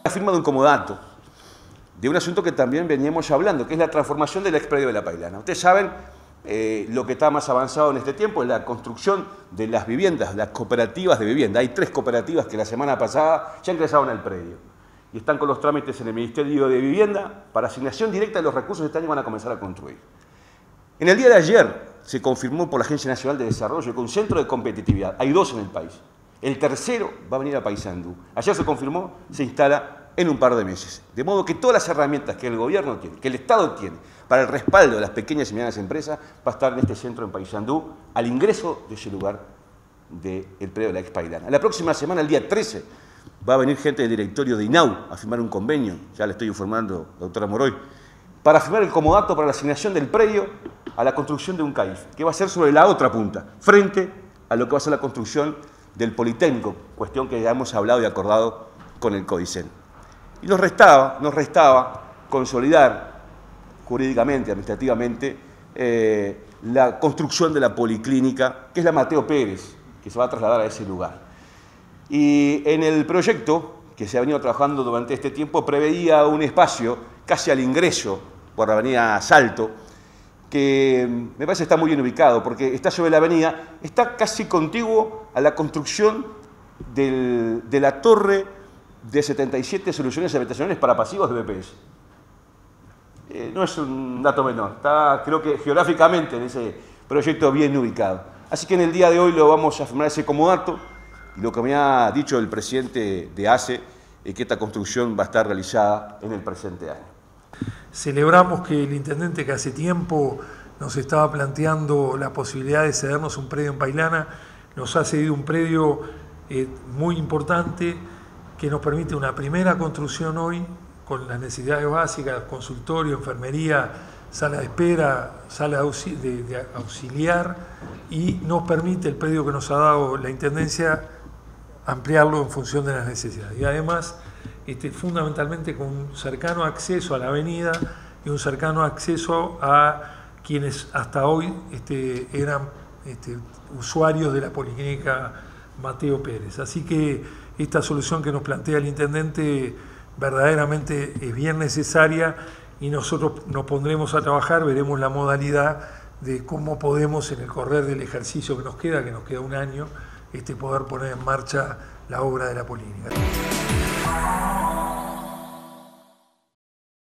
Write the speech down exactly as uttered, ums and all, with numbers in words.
La firma de un comodato, de un asunto que también veníamos hablando, que es la transformación del expredio de La Pailana. Ustedes saben, eh, lo que está más avanzado en este tiempo es la construcción de las viviendas, las cooperativas de vivienda. Hay tres cooperativas que la semana pasada ya ingresaron al predio y están con los trámites en el Ministerio de Vivienda para asignación directa de los recursos que este año van a comenzar a construir. En el día de ayer se confirmó por la Agencia Nacional de Desarrollo que un centro de competitividad, hay dos en el país, el tercero va a venir a Paysandú. Ayer se confirmó, se instala en un par de meses. De modo que todas las herramientas que el gobierno tiene, que el Estado tiene, para el respaldo de las pequeñas y medianas empresas, va a estar en este centro en Paysandú, al ingreso de ese lugar del predio de la Ex Pailana. La próxima semana, el día trece, va a venir gente del directorio de INAU a firmar un convenio, ya le estoy informando, doctora Moroy, para firmar el comodato para la asignación del predio a la construcción de un CAIF, que va a ser sobre la otra punta, frente a lo que va a ser la construcción del Politécnico, cuestión que ya hemos hablado y acordado con el CODICEN. Y nos restaba, nos restaba consolidar jurídicamente, administrativamente, eh, la construcción de la policlínica, que es la Mateo Pérez, que se va a trasladar a ese lugar. Y en el proyecto, que se ha venido trabajando durante este tiempo, preveía un espacio casi al ingreso por la avenida Salto, que me parece está muy bien ubicado, porque está sobre la avenida, está casi contiguo a la construcción del, de la torre de setenta y siete soluciones habitacionales para pasivos de B P S. Eh, no es un dato menor, está creo que geográficamente en ese proyecto bien ubicado. Así que en el día de hoy lo vamos a firmar ese comodato, y lo que me ha dicho el presidente de A C E es que esta construcción va a estar realizada en el presente año. Celebramos que el intendente, que hace tiempo nos estaba planteando la posibilidad de cedernos un predio en Pailana, nos ha cedido un predio eh, muy importante que nos permite una primera construcción hoy con las necesidades básicas, consultorio, enfermería, sala de espera, sala de, auxil de, de auxiliar, y nos permite el predio que nos ha dado la Intendencia ampliarlo en función de las necesidades. Y además, Este, fundamentalmente con un cercano acceso a la avenida y un cercano acceso a quienes hasta hoy este, eran este, usuarios de la Policlínica Mateo Pérez. Así que esta solución que nos plantea el intendente verdaderamente es bien necesaria y nosotros nos pondremos a trabajar, veremos la modalidad de cómo podemos en el correr del ejercicio que nos queda, que nos queda un año, este, poder poner en marcha la obra de la Policlínica.